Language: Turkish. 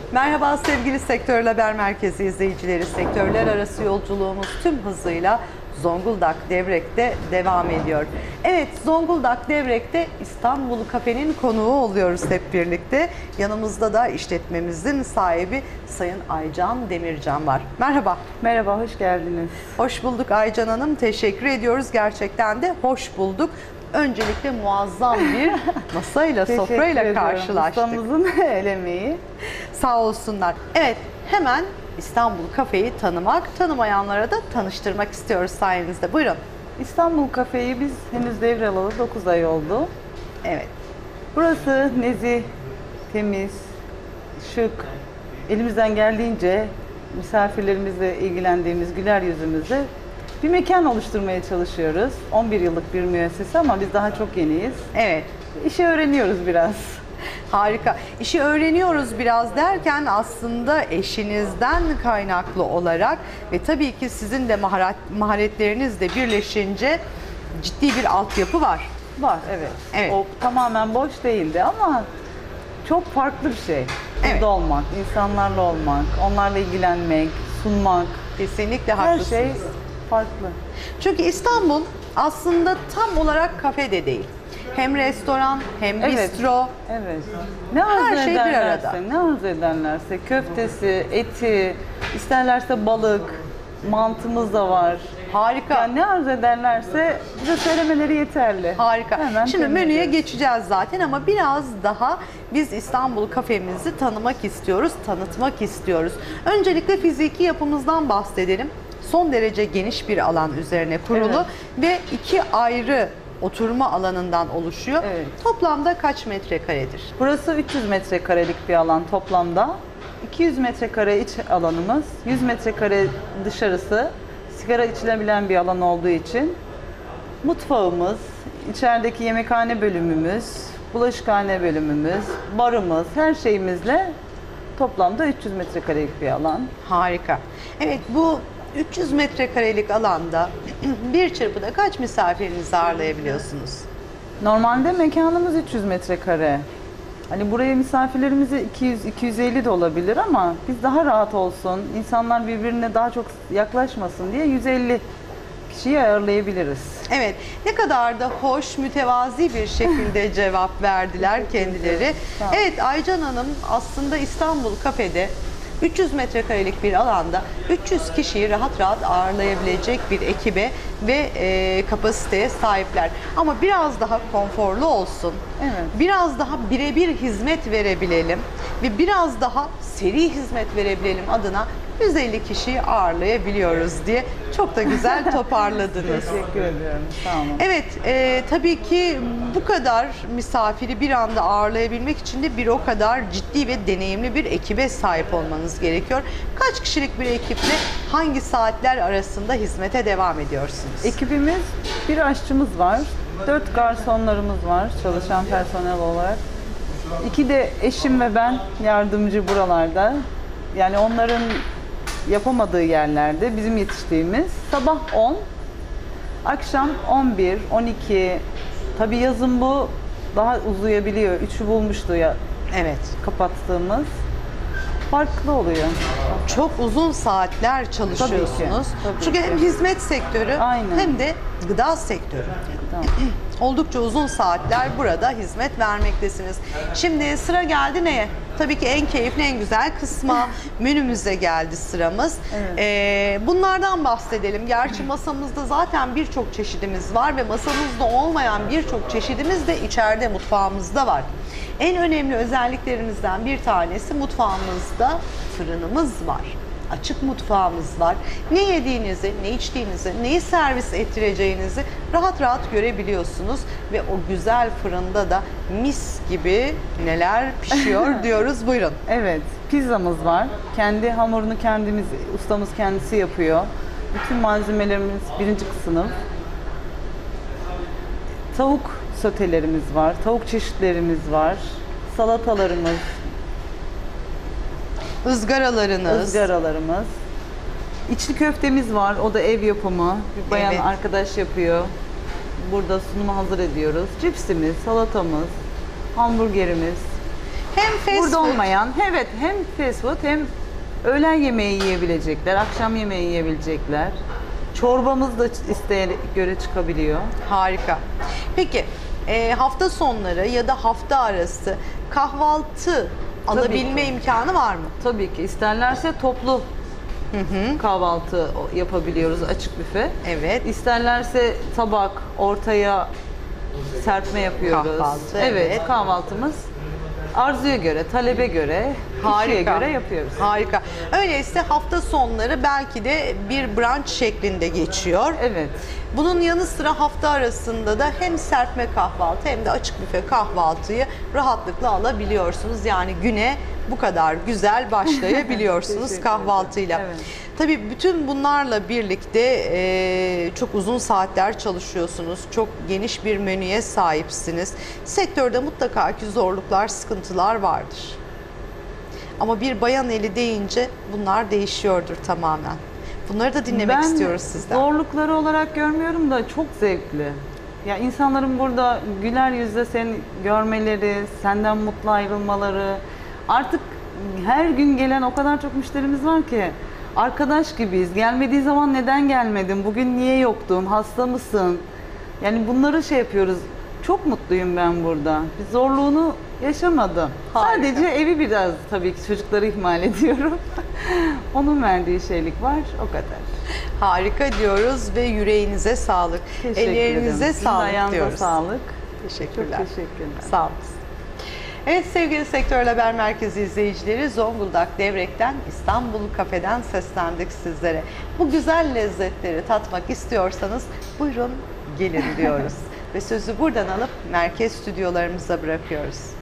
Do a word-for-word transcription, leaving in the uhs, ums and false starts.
Merhaba sevgili Sektör Haber Merkezi izleyicileri. Sektörler arası yolculuğumuz tüm hızıyla Zonguldak Devrek'te devam ediyor. Evet, Zonguldak Devrek'te İstanbul Kafe'nin konuğu oluyoruz hep birlikte. Yanımızda da işletmemizin sahibi Sayın Aycan Demircan var. Merhaba. Merhaba, hoş geldiniz. Hoş bulduk Aycan Hanım. Teşekkür ediyoruz. Gerçekten de hoş bulduk. Öncelikle muazzam bir masayla, sofrayla karşılaştık. Ustamızın el emeği. Sağ olsunlar. Evet, hemen İstanbul Kafe'yi tanımak, tanımayanlara da tanıştırmak istiyoruz sayenizde. Buyurun. İstanbul Kafe'yi biz henüz devralalı dokuz ay oldu. Evet. Burası nezih, temiz, şık. Elimizden geldiğince misafirlerimizle ilgilendiğimiz güler yüzümüzle bir mekan oluşturmaya çalışıyoruz. on bir yıllık bir müessese ama biz daha çok yeniyiz. Evet. İşi öğreniyoruz biraz. Harika. İşi öğreniyoruz biraz derken aslında eşinizden kaynaklı olarak ve tabii ki sizin de maharet, maharetlerinizle birleşince ciddi bir altyapı var. Var, evet. Evet. O tamamen boş değildi ama çok farklı bir şey. Burada Evet. olmak, insanlarla olmak, onlarla ilgilenmek, sunmak. Kesinlikle Her haklısınız. şey farklı. Çünkü İstanbul aslında tam olarak kafe de değil. Hem restoran, hem Evet. bistro. Evet. Ne Her arzu şey bir ederlerse, arada. ne arzu ederlerse, köftesi, eti, isterlerse balık, mantımız da var. Harika. Yani ne arzu ederlerse bize söylemeleri yeterli. Harika. Hemen Şimdi temin menüye ediyoruz. geçeceğiz zaten ama biraz daha biz İstanbul Kafemizi tanımak istiyoruz, tanıtmak istiyoruz. Öncelikle fiziki yapımızdan bahsedelim. Son derece geniş bir alan üzerine kurulu ve iki ayrı oturma alanından oluşuyor. Evet. Toplamda kaç metrekaredir? Burası üç yüz metrekarelik bir alan toplamda. iki yüz metrekare iç alanımız, yüz metrekare dışarısı, sigara içilebilen bir alan olduğu için mutfağımız, içerideki yemekhane bölümümüz, bulaşıkhane bölümümüz, barımız, her şeyimizle toplamda üç yüz metrekarelik bir alan. Harika. Evet, bu üç yüz metrekarelik alanda bir çırpıda kaç misafirinizi ağırlayabiliyorsunuz? Normalde mekanımız üç yüz metrekare. Hani buraya misafirlerimizi iki yüz iki yüz elli de olabilir ama biz daha rahat olsun, insanlar birbirine daha çok yaklaşmasın diye yüz elli kişiyi ayarlayabiliriz. Evet, ne kadar da hoş, mütevazi bir şekilde cevap verdiler kendileri. Sağ olun. Evet, Aycan Hanım aslında İstanbul Kafe'de üç yüz metrekarelik bir alanda üç yüz kişiyi rahat rahat ağırlayabilecek bir ekibe ve e, kapasiteye sahipler. Ama biraz daha konforlu olsun, Evet. biraz daha birebir hizmet verebilelim ve biraz daha seri hizmet verebilelim adına yüz elli kişiyi ağırlayabiliyoruz diye çok da güzel toparladınız. Teşekkür ediyorum. Sağ olun. Evet, e, tabii ki bu kadar misafiri bir anda ağırlayabilmek için de bir o kadar ciddi ve deneyimli bir ekibe sahip olmanız gerekiyor. Kaç kişilik bir ekiple hangi saatler arasında hizmete devam ediyorsunuz? Ekibimiz, bir aşçımız var, dört garsonlarımız var çalışan personel olarak. İki de eşim ve ben yardımcı buralarda. Yani onların yapamadığı yerlerde bizim yetiştiğimiz sabah on, akşam on bir, on iki. Tabii yazın bu daha uzayabiliyor. üçü bulmuştu ya Evet. kapattığımız. Farklı oluyor. Çok uzun saatler çalışıyorsunuz. Tabii ki, tabii Çünkü ki. hem hizmet sektörü Aynen. hem de gıda sektörü. Tamam. Oldukça uzun saatler burada hizmet vermektesiniz. Şimdi sıra geldi neye? Tabii ki en keyifli, en güzel kısma, menümüze geldi sıramız. Evet. Ee, bunlardan bahsedelim. Gerçi masamızda zaten birçok çeşidimiz var ve masamızda olmayan birçok çeşidimiz de içeride mutfağımızda var. En önemli özelliklerimizden bir tanesi mutfağımızda fırınımız var. Açık mutfağımız var. Ne yediğinizi, ne içtiğinizi, neyi servis ettireceğinizi rahat rahat görebiliyorsunuz. Ve o güzel fırında da mis gibi neler pişiyor diyoruz. Buyurun. Evet, pizzamız var. Kendi hamurunu kendimiz, ustamız kendisi yapıyor. Bütün malzemelerimiz birinci sınıf. Tavuk sotelerimiz var, tavuk çeşitlerimiz var, salatalarımız, Izgaralarınız. ızgaralarımız. İçli köftemiz var, o da ev yapımı. Bir bayan Evet. arkadaş yapıyor. Burada sunumu hazır ediyoruz. Cipsimiz, salatamız, hamburgerimiz. Hem fast Burada food. olmayan, evet, hem fast food hem öğlen yemeği yiyebilecekler, akşam yemeği yiyebilecekler. Çorbamız da isteğe göre çıkabiliyor. Harika. Peki e, hafta sonları ya da hafta arası kahvaltı alabilme ki. imkanı var mı? Tabii ki isterlerse toplu kahvaltı yapabiliyoruz, açık büfe. Evet. İsterlerse tabak ortaya serpme yapıyoruz. Kahvaltı, evet, evet. kahvaltımız arzuya göre, talebe göre, kişiye göre yapıyoruz. Harika. Öyleyse hafta sonları belki de bir brunch şeklinde geçiyor. Evet. Bunun yanı sıra hafta arasında da hem serpme kahvaltı hem de açık büfe kahvaltıyı rahatlıkla alabiliyorsunuz. Yani güne bu kadar güzel başlayabiliyorsunuz Teşekkür kahvaltıyla. ederim. Evet. Tabii bütün bunlarla birlikte e, çok uzun saatler çalışıyorsunuz. Çok geniş bir menüye sahipsiniz. Sektörde mutlaka ki zorluklar, sıkıntılar vardır. Ama bir bayan eli deyince bunlar değişiyordur tamamen. Bunları da dinlemek ben istiyoruz sizden. zorlukları olarak görmüyorum da çok zevkli. Ya insanların burada güler yüzle seni görmeleri, senden mutlu ayrılmaları. Artık her gün gelen o kadar çok müşterimiz var ki arkadaş gibiyiz. Gelmediği zaman neden gelmedin? Bugün niye yoktun? Hasta mısın? Yani bunları şey yapıyoruz. Çok mutluyum ben burada. Bir zorluğunu yaşamadım. Harika. Sadece evi biraz tabii ki çocukları ihmal ediyorum. Onun verdiği şeylik var, o kadar. Harika diyoruz ve yüreğinize sağlık. Teşekkür Ellerinize ederim. Sizin sağlık ayağınıza diyoruz. sağlık. Teşekkürler. Çok teşekkürler. Sağ olun. Evet sevgili Sektör Haber Merkezi izleyicileri, Zonguldak Devrek'ten, İstanbul Kafe'den seslendik sizlere. Bu güzel lezzetleri tatmak istiyorsanız buyurun gelin diyoruz. Ve sözü buradan alıp merkez stüdyolarımıza bırakıyoruz.